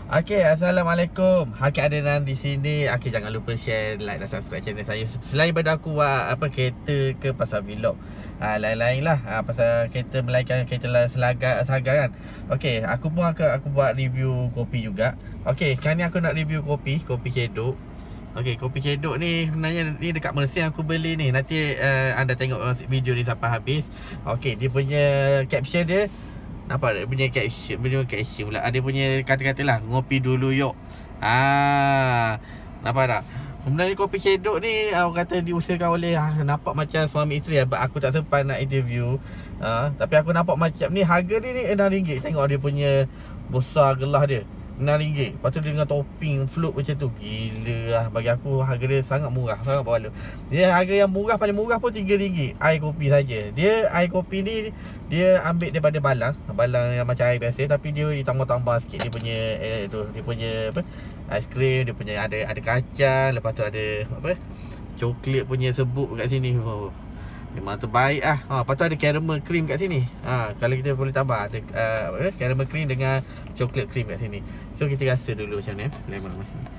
Okey, Assalamualaikum. Hakik Adnan di sini. Okey, jangan lupa share, like dan subscribe channel saya. Selain pada aku buat kereta ke pasal vlog, lain-lain lah, pasal kereta melaikan kereta lah saga kan. Okey, aku buat review kopi juga. Okey, sekarang ni aku nak review kopi Cedok. Okey, kopi Cedok ni sebenarnya ni dekat Mersing aku beli ni. Nanti anda tengok video ni sampai habis. Okey, dia punya caption dia, nampak tak? Punya caption pula. Ada punya kata-kata lah, ngopi dulu yuk. Nampak tak? Sebenarnya kopi Cedok ni orang kata diusahakan oleh, nampak macam suami isteri. Aku tak sempat nak interview, tapi aku nampak macam ni. Harga dia ni RM6. Tengok dia punya besar gelas dia, RM6. Lepas tu dia dengan topping float macam tu. Gila lah. Bagi aku harga dia sangat murah, sangat berbaloi. Dia harga yang murah, paling murah pun RM3 air kopi saja. Dia air kopi ni dia ambil daripada balang yang macam air biasa, tapi dia ditambah-tambah sikit dia punya dia punya aiskrim. Dia punya ada kacang, lepas tu ada coklat punya sebut kat sini. Memang terbaik lah. Lepas tu ada caramel cream kat sini. Kalau kita boleh tambah ada caramel cream dengan coklat cream kat sini. So kita rasa dulu macam ni. Lemon.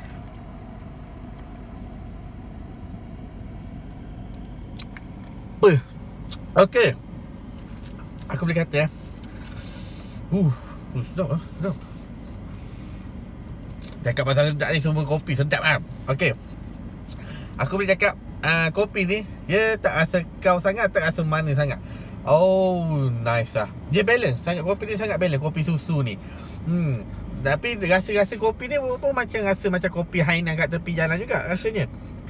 Okey, aku boleh kata sedap lah, sedap. Cakap pasal sedap ni, semua kopi sedap lah. Okey, aku boleh cakap kopi ni dia tak rasa kau sangat, tak rasa manis sangat. Oh, nice lah. Dia balance sangat, kopi ni sangat balance, kopi susu ni. Tapi rasa kopi ni pun macam rasa macam kopi Hainan kat tepi jalan juga rasanya.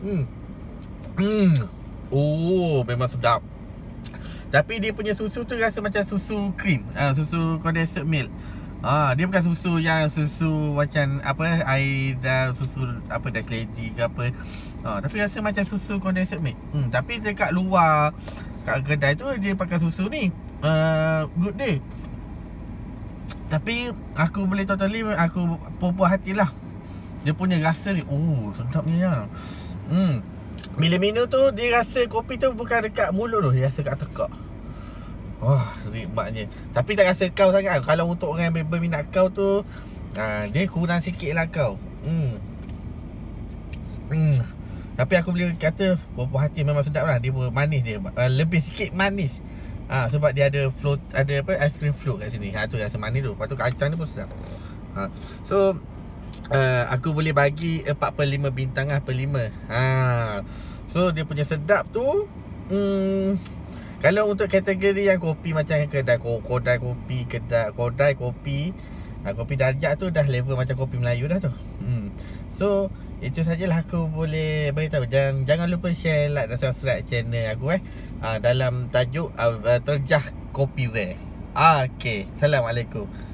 Oh, memang sedap. Tapi dia punya susu tu rasa macam susu krim, susu condensed milk. Dia bukan susu yang susu macam air dah susu dah lady ke apa. Tapi rasa macam susu condensed milk. Tapi dekat luar kat kedai tu dia pakai susu ni, Good Day. Tapi aku boleh totally, aku puas hati lah. Dia punya rasa ni, sedapnya. Bila minum tu dia rasa kopi tu bukan dekat mulut tu, dia rasa kat tekak. Nikmatnya. Tapi tak rasa kau sangat. Kalau untuk orang yang berminat kau tu, dia kurang sikit lah kau. Tapi aku boleh kata buah hati memang sedap lah. Dia manis dia, lebih sikit manis. Sebab dia ada float, ada aiskrim float kat sini. Tu rasa manis tu. Lepas tu kacang dia pun sedap. So aku boleh bagi 4/5 bintang lah, per 5. So dia punya sedap tu, kalau untuk kategori yang kopi macam kedai kopi, kopi darjah tu dah level macam kopi Melayu dah tu. So itu sajalah aku boleh beritahu. Jangan lupa share, like dan subscribe channel aku dalam tajuk terjah kopi rare. Okey, Assalamualaikum.